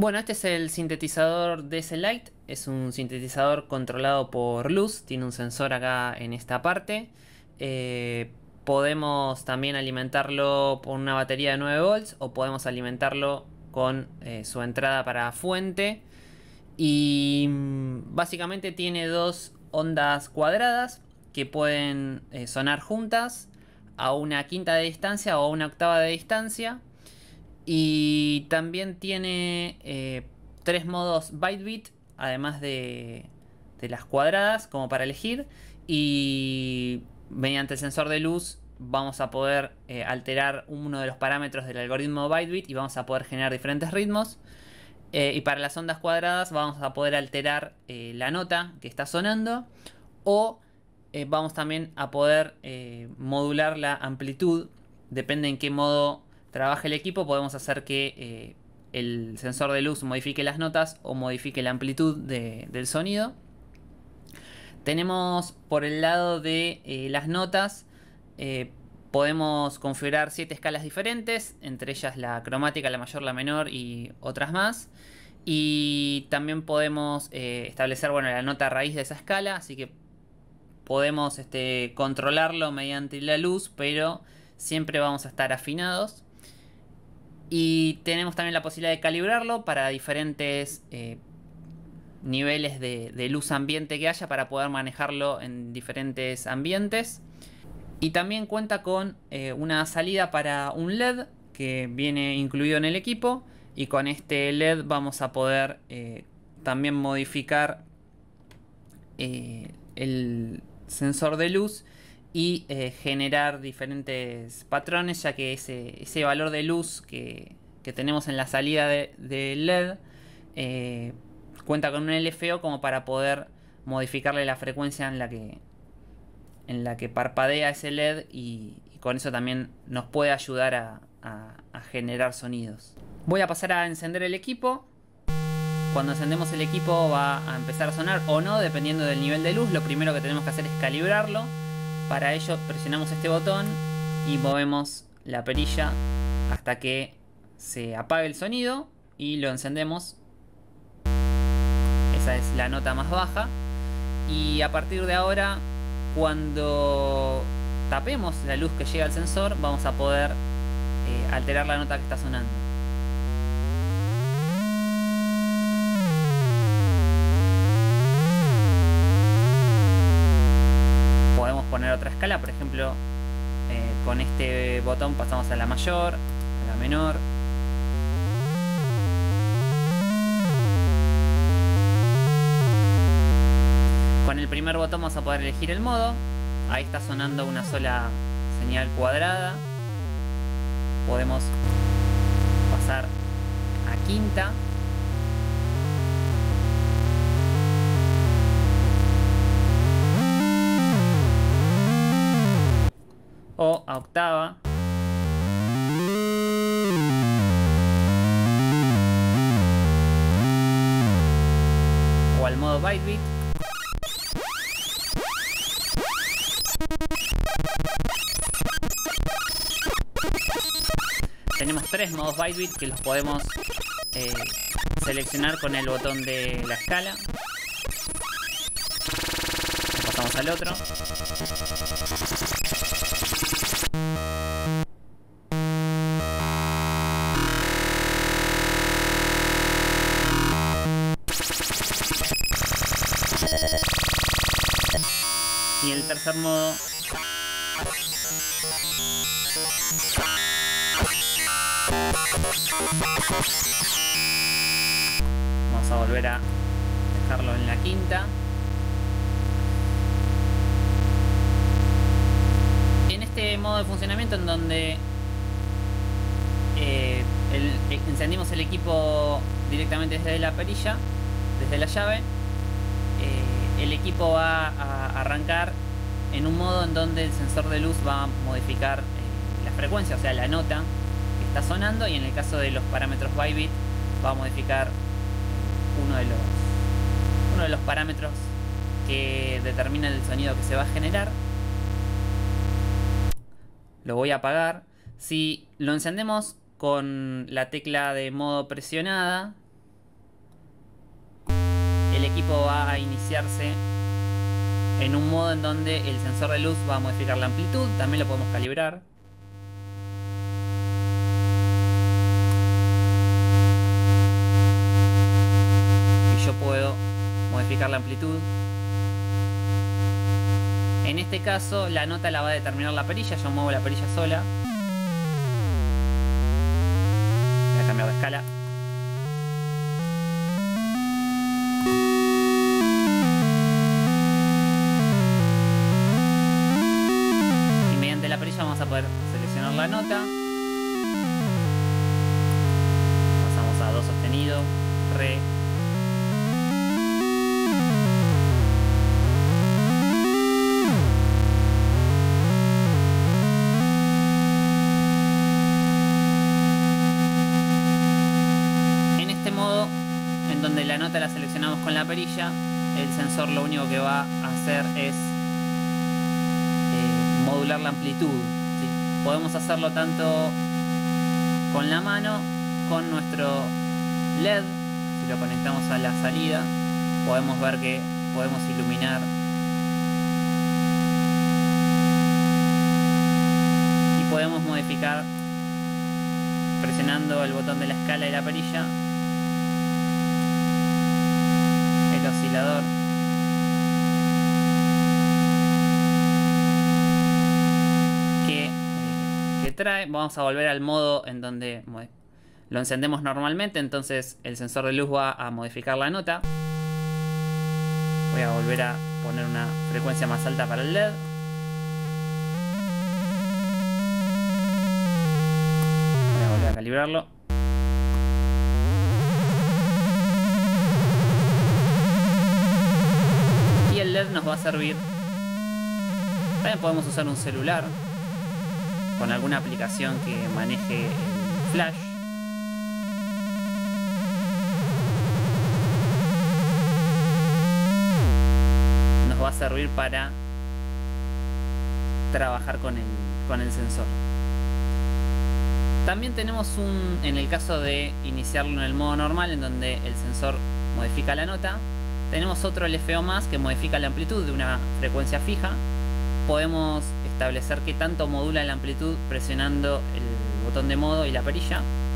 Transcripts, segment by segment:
Bueno, este es el sintetizador DS Lite. Es un sintetizador controlado por luz. Tiene un sensor acá en esta parte. Podemos también alimentarlo por una batería de 9 volts o podemos alimentarlo con su entrada para fuente. Y básicamente tiene dos ondas cuadradas que pueden sonar juntas a una quinta de distancia o a una octava de distancia. Y también tiene tres modos byte bit, además de las cuadradas, como para elegir. Y mediante el sensor de luz vamos a poder alterar uno de los parámetros del algoritmo byte-bit y vamos a poder generar diferentes ritmos. Y para las ondas cuadradas vamos a poder alterar la nota que está sonando, o vamos también a poder modular la amplitud. Depende en qué modo trabaje el equipo, podemos hacer que el sensor de luz modifique las notas o modifique la amplitud del sonido. Tenemos por el lado de las notas, podemos configurar 7 escalas diferentes, entre ellas la cromática, la mayor, la menor y otras más. Y también podemos establecer, bueno, la nota raíz de esa escala, así que podemos controlarlo mediante la luz, pero siempre vamos a estar afinados. Y tenemos también la posibilidad de calibrarlo para diferentes niveles de luz ambiente que haya, para poder manejarlo en diferentes ambientes. Y también cuenta con una salida para un LED que viene incluido en el equipo. Y con este LED vamos a poder también modificar el sensor de luz y generar diferentes patrones, ya que ese valor de luz que tenemos en la salida de LED cuenta con un LFO como para poder modificarle la frecuencia en la que parpadea ese LED, y con eso también nos puede ayudar a generar sonidos. Voy a pasar a encender el equipo. Cuando encendemos el equipo va a empezar a sonar o no, dependiendo del nivel de luz. Lo primero que tenemos que hacer es calibrarlo. Para ello presionamos este botón y movemos la perilla hasta que se apague el sonido y lo encendemos. Esa es la nota más baja. Y a partir de ahora, cuando tapemos la luz que llega al sensor, vamos a poder alterar la nota que está sonando. Podemos poner otra escala, por ejemplo, con este botón pasamos a la mayor, a la menor. Con el primer botón vamos a poder elegir el modo. Ahí está sonando una sola señal cuadrada. Podemos pasar a quinta. O a octava. O al modo byte bit. Tenemos tres modos byte bit que los podemos seleccionar con el botón de la escala. Pasamos al otro. Y el tercer modo vamos a volver a dejarlo en la quinta. En este modo de funcionamiento, en donde encendimos el equipo directamente desde la perilla, desde la llave, el equipo va a arrancar en un modo en donde el sensor de luz va a modificar la frecuencia, o sea, la nota que está sonando, y en el caso de los parámetros byte bit va a modificar uno de los parámetros que determina el sonido que se va a generar. Lo voy a apagar. Si lo encendemos con la tecla de modo presionada, equipo va a iniciarse en un modo en donde el sensor de luz va a modificar la amplitud. También lo podemos calibrar. Y yo puedo modificar la amplitud. En este caso la nota la va a determinar la perilla. Yo muevo la perilla sola. Voy a cambiar de escala. Y mediante la perilla vamos a poder seleccionar la nota. Pasamos a do sostenido, re. Donde la nota la seleccionamos con la perilla, el sensor lo único que va a hacer es modular la amplitud, ¿sí? Podemos hacerlo tanto con la mano, con nuestro LED. Si lo conectamos a la salida, podemos ver que podemos iluminar y podemos modificar presionando el botón de la escala y la perilla oscilador. Que trae. Vamos a volver al modo en donde lo encendemos normalmente. Entonces el sensor de luz va a modificar la nota. Voy a volver a poner una frecuencia más alta para el LED. Voy a volver a calibrarlo. El LED nos va a servir. También podemos usar un celular con alguna aplicación que maneje el flash. Nos va a servir para trabajar con el sensor. También tenemos en el caso de iniciarlo en el modo normal, en donde el sensor modifica la nota, tenemos otro LFO más que modifica la amplitud de una frecuencia fija. Podemos establecer qué tanto modula la amplitud presionando el botón de modo y la perilla.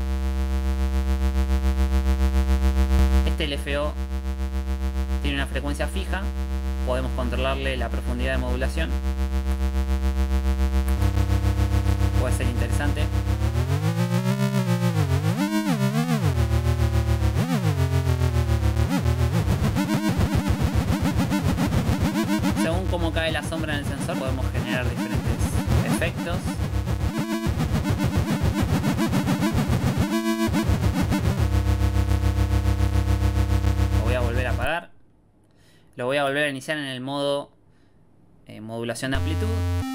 Este LFO tiene una frecuencia fija. Podemos controlarle la profundidad de modulación. Puede ser interesante. Según cómo cae la sombra en el sensor, podemos generar diferentes efectos. Lo voy a volver a apagar. Lo voy a volver a iniciar en el modo modulación de amplitud.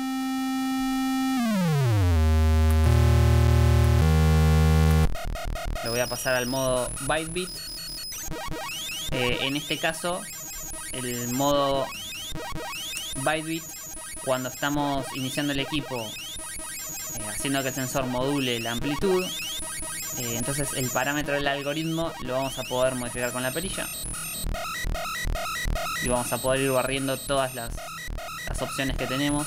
Lo voy a pasar al modo byte-bit. En este caso, el modo byte-bit, cuando estamos iniciando el equipo, haciendo que el sensor module la amplitud, entonces el parámetro del algoritmo lo vamos a poder modificar con la perilla y vamos a poder ir barriendo todas las opciones que tenemos.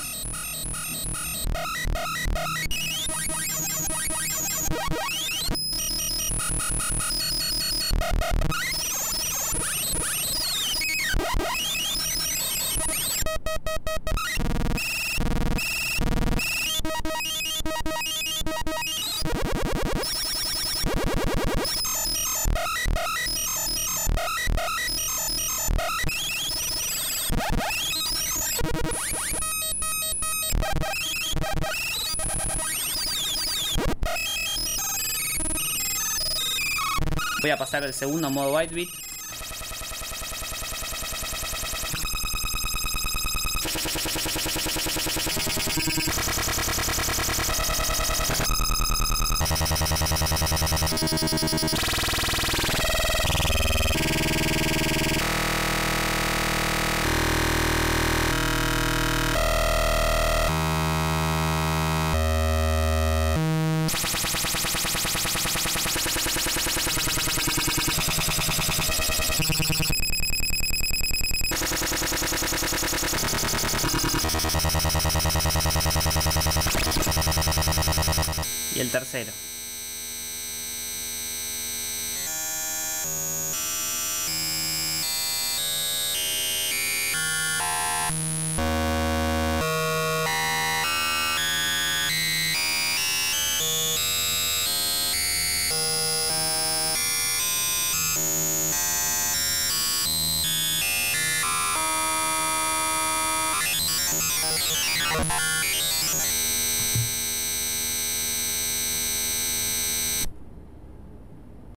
Voy a pasar al segundo modo byte-bit. Y el tercero.